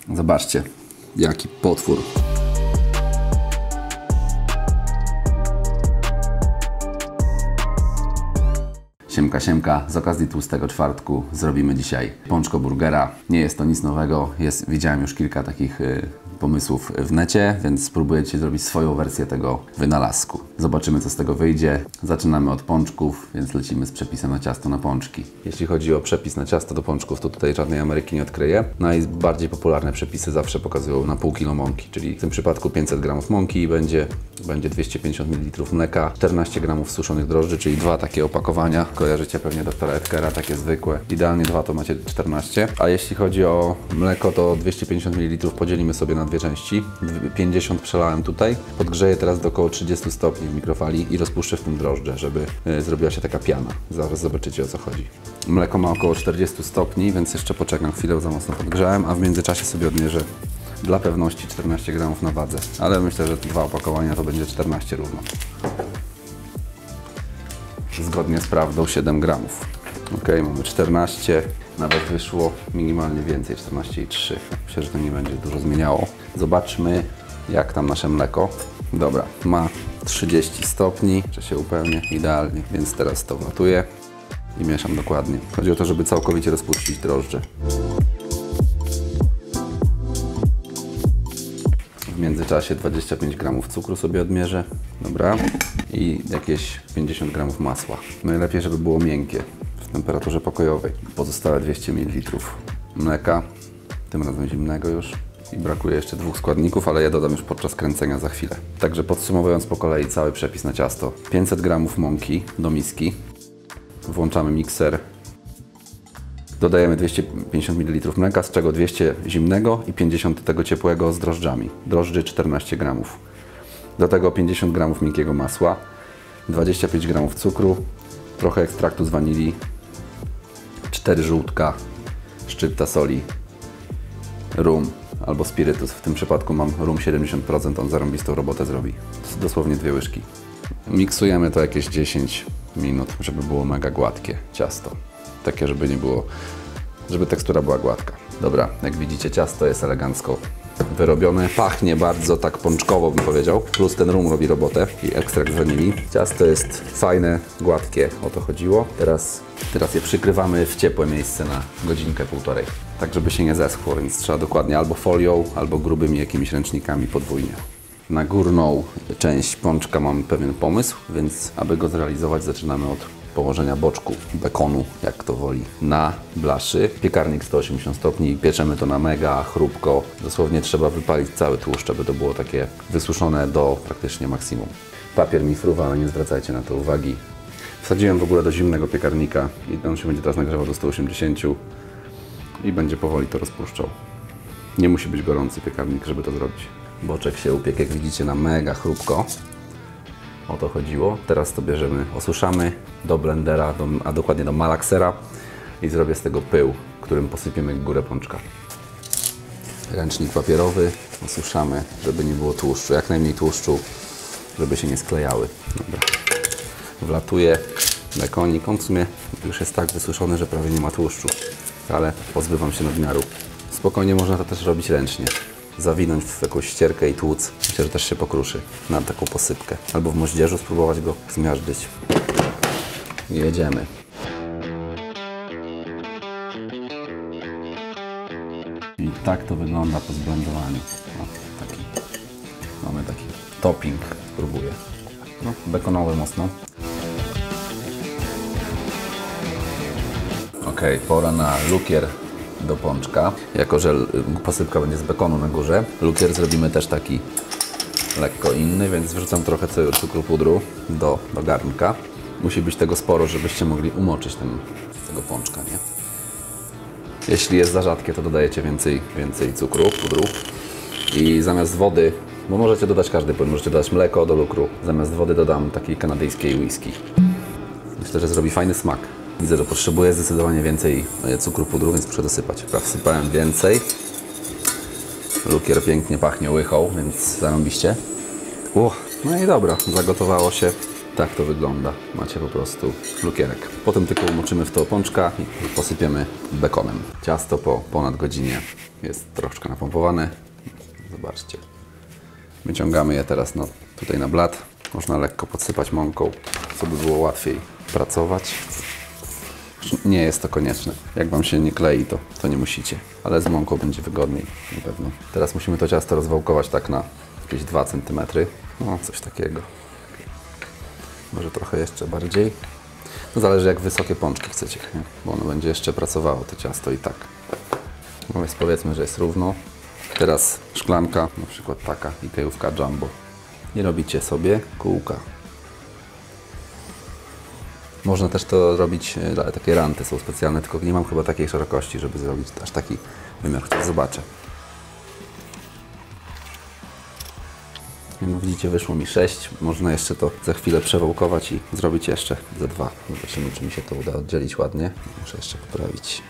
Zobaczcie, jaki potwór. Siemka, siemka. Z okazji tłustego czwartku zrobimy dzisiaj pączko burgera. Nie jest to nic nowego. Widziałem już kilka takich pomysłów w necie, więc spróbuję Ci zrobić swoją wersję tego wynalazku. Zobaczymy, co z tego wyjdzie. Zaczynamy od pączków, więc lecimy z przepisem na ciasto na pączki. Jeśli chodzi o przepis na ciasto do pączków, to tutaj żadnej Ameryki nie odkryję. Najbardziej popularne przepisy zawsze pokazują na pół kilo mąki, czyli w tym przypadku 500 g mąki będzie 250 ml mleka, 14 g suszonych drożdży, czyli 2 takie opakowania. Kojarzycie pewnie doktora Edgara, takie zwykłe. Idealnie 2 to macie 14. A jeśli chodzi o mleko, to 250 ml podzielimy sobie na dwie części. 50 przelałem tutaj. Podgrzeję teraz do około 30 stopni w mikrofali i rozpuszczę w tym drożdże, żeby zrobiła się taka piana. Zaraz zobaczycie, o co chodzi. Mleko ma około 40 stopni, więc jeszcze poczekam chwilę, za mocno podgrzałem, a w międzyczasie sobie odmierzę dla pewności 14 g na wadze. Ale myślę, że 2 opakowania to będzie 14 równo. Zgodnie z prawdą 7 g. Ok, mamy 14, nawet wyszło minimalnie więcej, 14,3. Myślę, że to nie będzie dużo zmieniało. Zobaczmy, jak tam nasze mleko. Dobra, ma 30 stopni, że się upewnię, idealnie, więc teraz to wlatuję i mieszam dokładnie. Chodzi o to, żeby całkowicie rozpuścić drożdże. W międzyczasie 25 g cukru sobie odmierzę. Dobra. I jakieś 50 g masła. Najlepiej, żeby było miękkie w temperaturze pokojowej. Pozostałe 200 ml mleka, tym razem zimnego już. I brakuje jeszcze 2 składników, ale je dodam już podczas kręcenia za chwilę. Także podsumowując po kolei cały przepis na ciasto. 500 g mąki do miski. Włączamy mikser. Dodajemy 250 ml mleka, z czego 200 zimnego i 50 tego ciepłego z drożdżami. Drożdży 14 g. Do tego 50 g miękkiego masła, 25 g cukru, trochę ekstraktu z wanilii, 4 żółtka, szczypta soli, rum albo spirytus. W tym przypadku mam rum 70%, on zarąbistą robotę zrobi. Dosłownie 2 łyżki. Miksujemy to jakieś 10 minut, żeby było mega gładkie ciasto. Takie, żeby nie było, żeby tekstura była gładka. Dobra, jak widzicie, ciasto jest elegancko wyrobione. Pachnie bardzo tak pączkowo, bym powiedział. Plus ten rum robi robotę i ekstrakt wanilii. Ciasto jest fajne, gładkie, o to chodziło. Teraz je przykrywamy w ciepłe miejsce na godzinkę, półtorej. Tak, żeby się nie zeschło, więc trzeba dokładnie albo folią, albo grubymi jakimiś ręcznikami podwójnie. Na górną część pączka mamy pewien pomysł, więc aby go zrealizować, zaczynamy od położenia boczku bekonu, jak kto woli, na blaszy. Piekarnik 180 stopni, pieczemy to na mega chrupko. Dosłownie trzeba wypalić cały tłuszcz, aby to było takie wysuszone do praktycznie maksimum. Papier mi fruwa, ale nie zwracajcie na to uwagi. Wsadziłem w ogóle do zimnego piekarnika i on się będzie teraz nagrzewał do 180 i będzie powoli to rozpuszczał. Nie musi być gorący piekarnik, żeby to zrobić. Boczek się upiekł, jak widzicie, na mega chrupko. O to chodziło. Teraz to bierzemy, osuszamy do blendera, a dokładnie do malaksera i zrobię z tego pył, którym posypiemy górę pączka. Ręcznik papierowy, osuszamy, żeby nie było tłuszczu, jak najmniej tłuszczu, żeby się nie sklejały. Dobra. Wlatuję bekonik, on w sumie już jest tak wysuszony, że prawie nie ma tłuszczu, ale pozbywam się nadmiaru. Spokojnie można to też robić ręcznie. Zawinąć w jakąś ścierkę i tłuc. Myślę, że też się pokruszy na taką posypkę. Albo w moździerzu spróbować go zmiażdżyć. Jedziemy. I tak to wygląda po zblendowaniu. Mamy taki topping. Spróbuję. No, bekonowy mocno. Ok, pora na lukier do pączka. Jako że posypka będzie z bekonu na górze, lukier zrobimy też taki lekko inny, więc wrzucam trochę cukru pudru do garnka. Musi być tego sporo, żebyście mogli umoczyć tego pączka, nie? Jeśli jest za rzadkie, to dodajecie więcej cukru, pudru i zamiast wody, bo możecie dodać każdy płyn, możecie dodać mleko do lukru. Zamiast wody dodam takiej kanadyjskiej whisky. Myślę, że zrobi fajny smak. Widzę, że potrzebuję zdecydowanie więcej cukru pudru, więc muszę dosypać. Wsypałem więcej. Lukier pięknie pachnie łychą, więc zarąbiście. No i dobra, zagotowało się Tak to wygląda. Macie po prostu lukierek. Potem tylko umoczymy w to pączka i posypiemy bekonem. Ciasto po ponad godzinie jest troszkę napompowane. Zobaczcie. Wyciągamy je teraz tutaj na blat. Można lekko podsypać mąką, co by było łatwiej pracować. Nie jest to konieczne. Jak Wam się nie klei, to nie musicie. Ale z mąką będzie wygodniej na pewno. Teraz musimy to ciasto rozwałkować tak na jakieś 2 cm. No, coś takiego. Może trochę jeszcze bardziej. To zależy, jak wysokie pączki chcecie, nie? Bo ono będzie jeszcze pracowało, to ciasto i tak. No więc powiedzmy, że jest równo. Teraz szklanka, na przykład taka ikejówka jumbo. I robicie sobie kółka. Można też to robić, takie ranty są specjalne, tylko nie mam chyba takiej szerokości, żeby zrobić aż taki wymiar. Chociaż zobaczę. Jak widzicie, wyszło mi 6. Można jeszcze to za chwilę przewałkować i zrobić jeszcze ze 2. Zobaczymy, czy mi się to uda oddzielić ładnie. Muszę jeszcze poprawić.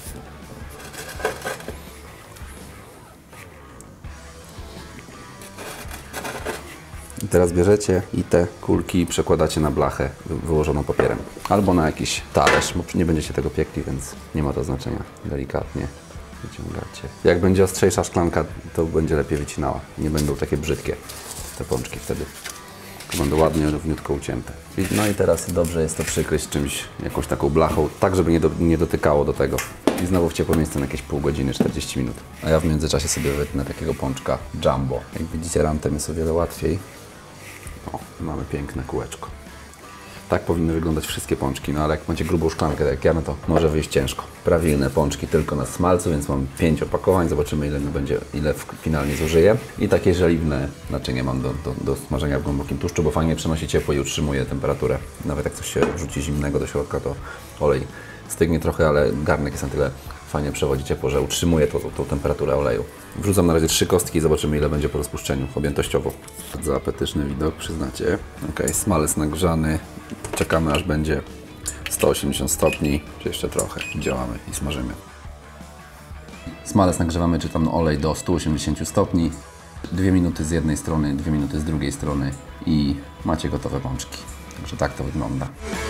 I teraz bierzecie i te kulki przekładacie na blachę wyłożoną papierem. Albo na jakiś talerz, bo nie będziecie tego piekli, więc nie ma to znaczenia. Delikatnie wyciągacie. Jak będzie ostrzejsza szklanka, to będzie lepiej wycinała. Nie będą takie brzydkie te pączki wtedy. Tylko będą ładnie, równiutko ucięte. No i teraz dobrze jest to przykryć czymś, jakąś taką blachą, tak żeby nie dotykało do tego. I znowu w ciepłe miejsce na jakieś pół godziny, 40 minut. A ja w międzyczasie sobie wytnę takiego pączka jumbo. Jak widzicie, rantem jest o wiele łatwiej. O, mamy piękne kółeczko. Tak powinny wyglądać wszystkie pączki, no ale jak macie grubą szklankę, tak jak ja, no to może wyjść ciężko. Prawilne pączki tylko na smalcu, więc mam 5 opakowań. Zobaczymy, ile finalnie zużyję. I takie żeliwne naczynie mam do smażenia w głębokim tłuszczu, bo fajnie przenosi ciepło i utrzymuje temperaturę. Nawet jak coś się wrzuci zimnego do środka, to olej stygnie trochę, ale garnek jest na tyle fajnie przewodzi ciepło, że utrzymuje tą temperaturę oleju. Wrzucam na razie 3 kostki i zobaczymy, ile będzie po rozpuszczeniu objętościowo. Bardzo apetyczny widok, przyznacie. Ok, smalec nagrzany. Czekamy, aż będzie 180 stopni, czy jeszcze trochę. Działamy i smażymy. Smalec nagrzewamy, czy tam olej do 180 stopni. 2 minuty z jednej strony, 2 minuty z drugiej strony i macie gotowe pączki. Także tak to wygląda.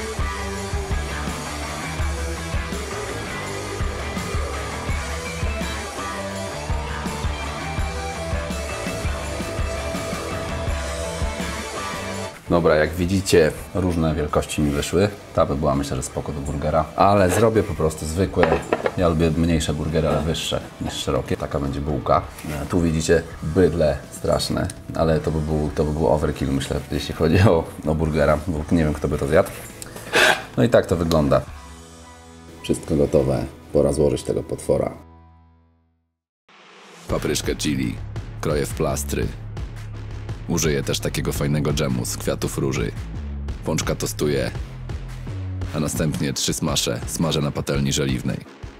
Dobra, jak widzicie, różne wielkości mi wyszły. Ta by była, myślę, że spoko do burgera. Ale zrobię po prostu zwykłe. Ja lubię mniejsze burgery, ale wyższe niż szerokie. Taka będzie bułka. Tu widzicie bydle straszne, ale to by był overkill, myślę, jeśli chodzi o burgera, bo nie wiem, kto by to zjadł. No i tak to wygląda. Wszystko gotowe. Pora złożyć tego potwora. Papryczkę chili kroję w plastry. Użyję też takiego fajnego dżemu z kwiatów róży. Pączka tostuję, a następnie 3 smasze smażę na patelni żeliwnej.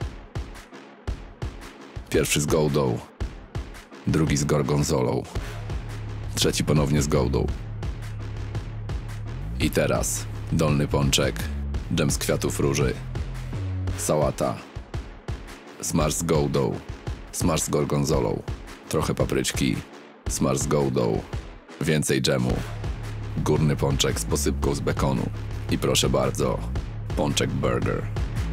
Pierwszy z goudą, drugi z gorgonzolą, trzeci ponownie z goudą. I teraz dolny pączek, dżem z kwiatów róży, sałata, smaż z goudą, smaż z gorgonzolą, trochę papryczki, smaż z goudą, więcej dżemu, górny pączek z posypką z bekonu i proszę bardzo, pączek burger.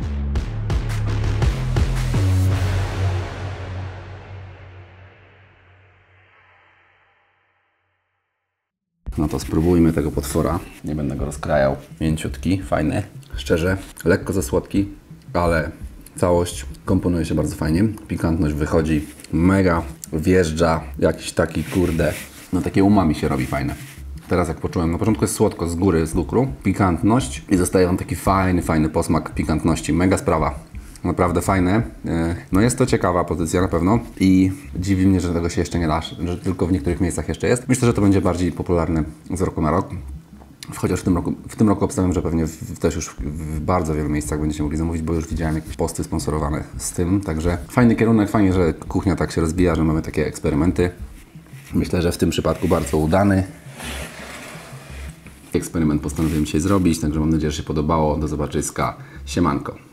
No to spróbujmy tego potwora. Nie będę go rozkrajał. Mięciutki, fajny. Szczerze, lekko za słodki, ale całość komponuje się bardzo fajnie. Pikantność wychodzi mega, wjeżdża jakiś taki, kurde, no takie umami się robi fajne. Teraz jak poczułem, na początku jest słodko z góry, z lukru, pikantność i zostaje wam taki fajny posmak pikantności. Mega sprawa. Naprawdę fajne. No jest to ciekawa pozycja na pewno i dziwi mnie, że tego się jeszcze nie da, że tylko w niektórych miejscach jeszcze jest. Myślę, że to będzie bardziej popularne z roku na rok. Chociaż w tym roku obstawiam, że pewnie też już w bardzo wielu miejscach będziecie mogli zamówić, bo już widziałem jakieś posty sponsorowane z tym. Także fajny kierunek, fajnie, że kuchnia tak się rozwija, że mamy takie eksperymenty. Myślę, że w tym przypadku bardzo udany. Eksperyment postanowiłem dzisiaj zrobić, także mam nadzieję, że się podobało. Do zobaczyska. Siemanko.